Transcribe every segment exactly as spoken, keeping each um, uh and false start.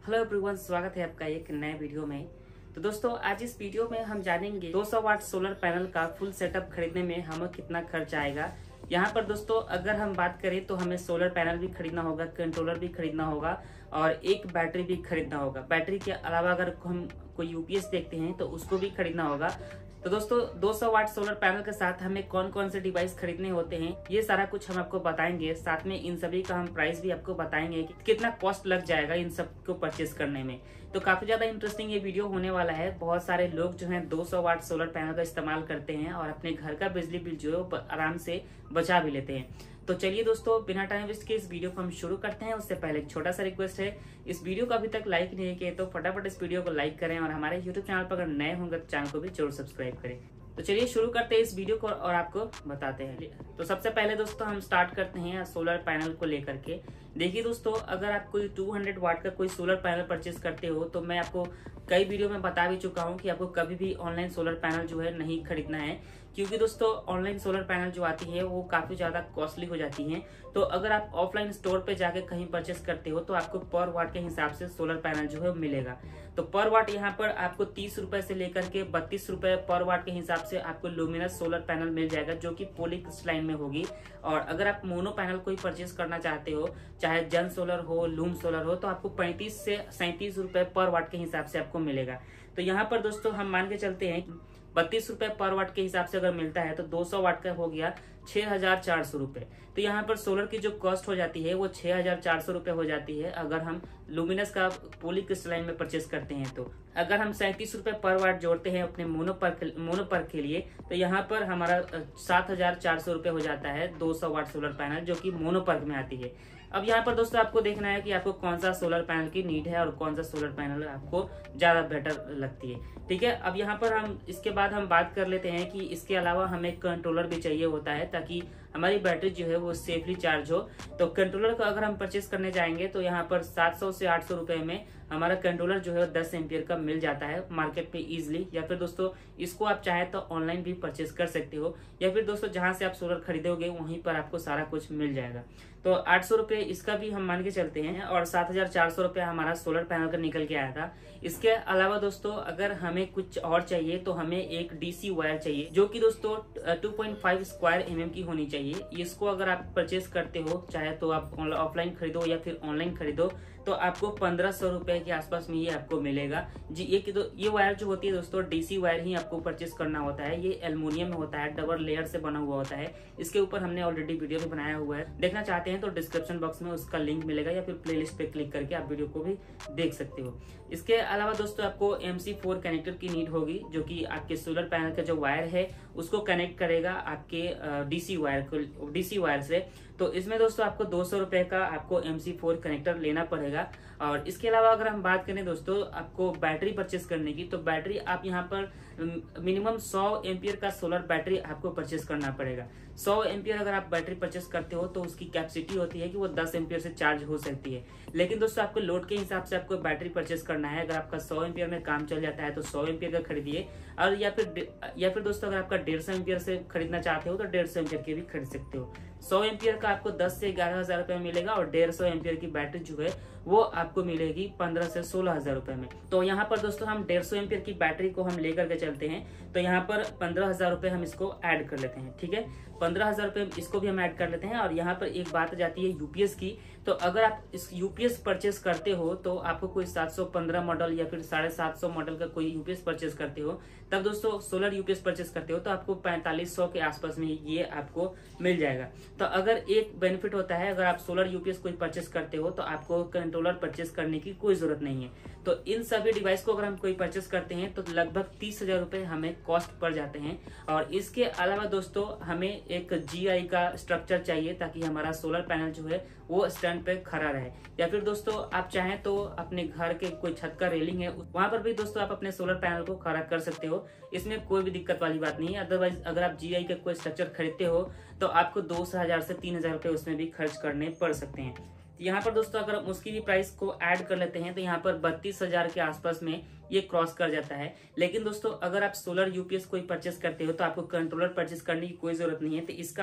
Hello everyone, स्वागत है आपका एक नए वीडियो में। तो दोस्तों, आज इस वीडियो में हम जानेंगे दो सौ वाट सोलर पैनल का फुल सेटअप खरीदने में हमें कितना खर्च आएगा। यहाँ पर दोस्तों अगर हम बात करें तो हमें सोलर पैनल भी खरीदना होगा, कंट्रोलर भी खरीदना होगा और एक बैटरी भी खरीदना होगा। बैटरी के अलावा अगर हम कोई यूपीएस देखते हैं तो उसको भी खरीदना होगा। तो दोस्तों दो सौ वाट सोलर पैनल के साथ हमें कौन कौन से डिवाइस खरीदने होते हैं, ये सारा कुछ हम आपको बताएंगे। साथ में इन सभी का हम प्राइस भी आपको बताएंगे कि कितना कॉस्ट लग जाएगा इन सब को परचेस करने में। तो काफी ज्यादा इंटरेस्टिंग ये वीडियो होने वाला है। बहुत सारे लोग जो हैं दो सौ वाट सोलर पैनल का इस्तेमाल करते हैं और अपने घर का बिजली बिल जो है वो आराम से बचा भी लेते हैं। तो चलिए दोस्तों, बिना टाइम वेस्ट के इस वीडियो को हम शुरू करते हैं। उससे पहले एक छोटा सा रिक्वेस्ट है, इस वीडियो को अभी तक लाइक नहीं किए तो फटाफट इस वीडियो को लाइक करें और हमारे यूट्यूब चैनल पर अगर नए होंगे तो चैनल को भी जरूर सब्सक्राइब करें। तो चलिए शुरू करते हैं इस वीडियो को और आपको बताते हैं। तो सबसे पहले दोस्तों हम स्टार्ट करते हैं सोलर पैनल को लेकर के। देखिए दोस्तों, अगर आप कोई दो सौ वाट का कोई सोलर पैनल परचेस करते हो तो मैं आपको कई वीडियो में बता भी चुका हूं कि आपको कभी भी ऑनलाइन सोलर पैनल जो है नहीं खरीदना है, क्योंकि दोस्तों ऑनलाइन सोलर पैनल जो आती है वो काफी ज्यादा कॉस्टली हो जाती है। तो अगर आप ऑफलाइन स्टोर पे जाके कहीं परचेस करते हो तो आपको पर वाट के हिसाब से सोलर पैनल जो है मिलेगा। तो पर वाट यहाँ पर आपको तीस रुपए से लेकर के बत्तीस रुपए पर वाट के हिसाब से आपको लुमिनस सोलर पैनल मिल जाएगा, जो कि पॉली क्रिस्टलाइन में होगी। और अगर आप मोनो पैनल कोई परचेस करना चाहते हो, चाहे जन सोलर हो, लूम सोलर हो, तो आपको पैंतीस से सैंतीस रुपए पर वाट के हिसाब से आपको मिलेगा। तो यहाँ पर दोस्तों हम मान के चलते हैं बत्तीस रुपए पर वाट के हिसाब से अगर मिलता है तो दो सौ वाट का हो गया छह हजार चार सौ रुपए। तो यहाँ पर सोलर की जो कॉस्ट हो जाती है वो छह हजार चार सौ रुपए हो जाती है अगर हम लुमिनस का पॉली क्रिस्टलाइन में परचेस करते हैं। तो अगर हम सैंतीस रुपए पर वाट जोड़ते हैं अपने मोनो पर मोनो पर के लिए तो यहाँ पर हमारा सात हजार चार सौ रुपए हो जाता है दो सौ वाट सोलर पैनल, जो कि मोनो पर में आती है। अब यहाँ पर दोस्तों आपको देखना है कि आपको कौन सा सोलर पैनल की नीड है और कौन सा सोलर पैनल आपको ज्यादा बेटर लगती है। ठीक है, अब यहाँ पर हम इसके बाद हम बात कर लेते हैं कि इसके अलावा हमें कंट्रोलर भी चाहिए होता है ताकि हमारी बैटरी जो है वो सेफली चार्ज हो। तो कंट्रोलर का अगर हम परचेस करने जाएंगे तो यहाँ पर सात सौ से आठ सौ रुपए में हमारा कंट्रोलर जो है दस एम्पियर का मिल जाता है मार्केट पे इजीली। या फिर दोस्तों इसको आप चाहे तो ऑनलाइन भी परचेस कर सकते हो, या फिर दोस्तों जहां से आप सोलर खरीदोगे वहीं पर आपको सारा कुछ मिल जाएगा। तो आठ सौ रुपए इसका भी हम मान के चलते हैं और सात हजार चार सौ रुपए हमारा सोलर पैनल का निकल के आया था। इसके अलावा दोस्तों अगर हमें कुछ और चाहिए तो हमें एक डीसी वायर चाहिए, जो कि दोस्तों two point five square mm की होनी चाहिए। इसको अगर आप परचेस करते हो, चाहे तो आप ऑफलाइन खरीदो या फिर ऑनलाइन खरीदो, तो आपको पंद्रह सौ रुपए के आसपास में ये आपको मिलेगा जी। ये तो ये वायर जो होती है दोस्तों डीसी वायर ही आपको परचेस करना होता है। ये एल्युमिनियम में होता है, डबल लेयर से बना हुआ होता है। इसके ऊपर हमने ऑलरेडी वीडियो भी बनाया हुआ है, देखना चाहते हैं तो डिस्क्रिप्शन बॉक्स में उसका लिंक मिलेगा या फिर प्लेलिस्ट पे क्लिक करके आप वीडियो को भी देख सकते हो। इसके अलावा दोस्तों आपको एम सी फोर कनेक्टर की नीड होगी, जो कि आपके सोलर पैनल का जो वायर है उसको कनेक्ट करेगा आपके डीसी वायर को डीसी वायर से। तो इसमें दोस्तों आपको दो सौ रुपए का आपको एम सी फोर कनेक्टर लेना पड़ेगा। और इसके अलावा अगर हम बात करें दोस्तों आपको बैटरी परचेस करने की, तो बैटरी आप यहाँ पर मिनिमम सौ एम्पियर का सोलर बैटरी आपको परचेस करना पड़ेगा। सौ एम्पियर अगर आप बैटरी परचेस करते हो तो उसकी कैपेसिटी होती है कि वो दस एम्पियर से चार्ज हो सकती है। लेकिन दोस्तों आपको लोड के हिसाब से आपको बैटरी परचेस करना है। अगर आपका सौ एम्पियर में काम चल जाता है तो सौ एम्पियर का खरीदिए, और या फिर या फिर दोस्तों अगर आपका डेढ़ सौ एम्पियर से खरीदना चाहते हो तो डेढ़ सौ एम्पियर के भी खरीद सकते हो। सौ एम्पियर का आपको दस से ग्यारह हजार रुपए में मिलेगा और डेढ़ सौ एम्पियर की बैटरी जो है वो आपको मिलेगी पंद्रह से सोलह हजार रुपए में। तो यहाँ पर दोस्तों हम डेढ़ सौ एम्पियर की बैटरी को हम लेकर के चलते हैं, तो यहाँ पर पंद्रह हजार रुपए हम इसको ऐड कर लेते हैं। ठीक है, पंद्रह हजार रुपए इसको भी हम ऐड कर लेते हैं। और यहाँ पर एक बात आ जाती है यूपीएस की। तो अगर आप इस यूपीएस परचेस करते हो तो आपको कोई सात सौ पंद्रह मॉडल या फिर साढ़े सात सौ मॉडल का कोई यूपीएस परचेस करते हो, तब दोस्तों सोलर यूपीएस परचेस करते हो तो आपको पैंतालीस सौ के आसपास में ये आपको मिल जाएगा। तो अगर एक बेनिफिट होता है, अगर आप सोलर यूपीएस कोई परचेस करते हो तो आपको कंट्रोलर परचेस करने की कोई जरूरत नहीं है। तो इन सभी डिवाइस को अगर हम कोई परचेस करते हैं तो लगभग तीस हजार रुपए हमें कॉस्ट पड़ जाते हैं। और इसके अलावा दोस्तों हमें एक जीआई का स्ट्रक्चर चाहिए ताकि हमारा सोलर पैनल जो है वो स्टैंड पे खड़ा रहे। या फिर दोस्तों आप चाहें तो अपने घर के कोई छत का रेलिंग है वहां पर भी दोस्तों आप अपने सोलर पैनल को खड़ा कर सकते हो, इसमें कोई भी दिक्कत वाली बात नहीं है। अदरवाइज अगर आप जीआई का कोई स्ट्रक्चर खरीदते हो तो आपको दो हजार से तीन हजार रुपए उसमें भी खर्च करने पड़ सकते हैं। यहाँ पर दोस्तों अगर हम उसकी भी प्राइस को ऐड कर लेते हैं तो यहाँ पर बत्तीस हजार के आसपास में ये क्रॉस कर जाता है। लेकिन दोस्तों अगर आप सोलर यूपीएस कोई परचेस करते हो तो आपको कंट्रोलर परचेस करने की कोई जरूरत नहीं है। तो इसका हम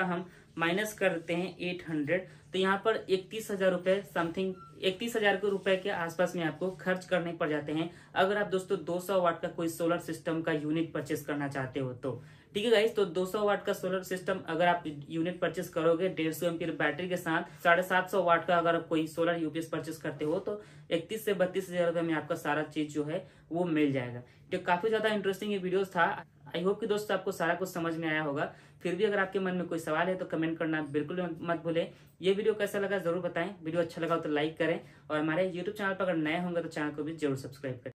माइनस कर देते हैं एट हंड्रेड, तो यहाँ पर इकतीस हजार रुपए समथिंग इकतीस हजार के रुपए के आसपास में आपको खर्च करने पड़ जाते हैं अगर आप दोस्तों दो सौ वाट का कोई सोलर सिस्टम का यूनिट परचेस करना चाहते हो तो। ठीक है गाइस, तो दो सौ वाट का सोलर सिस्टम अगर आप यूनिट परचेस करोगे डेढ़ सौ एमपीयर बैटरी के साथ साढ़े सात सौ वाट का अगर आप कोई सोलर यूपीएस परचेस करते हो तो इकतीस से बत्तीस हजार रुपए में आपका सारा चीज जो है वो मिल जाएगा। तो काफी ज्यादा इंटरेस्टिंग ये वीडियोस था। आई होप कि दोस्तों आपको सारा कुछ समझ में आया होगा। फिर भी अगर आपके मन में कोई सवाल है तो कमेंट करना बिल्कुल मत भूलें। ये वीडियो कैसा लगा जरूर बताएं। वीडियो अच्छा लगा तो लाइक करें और हमारे यूट्यूब चैनल पर अगर नए होंगे तो चैनल को भी जरूर सब्सक्राइब करें।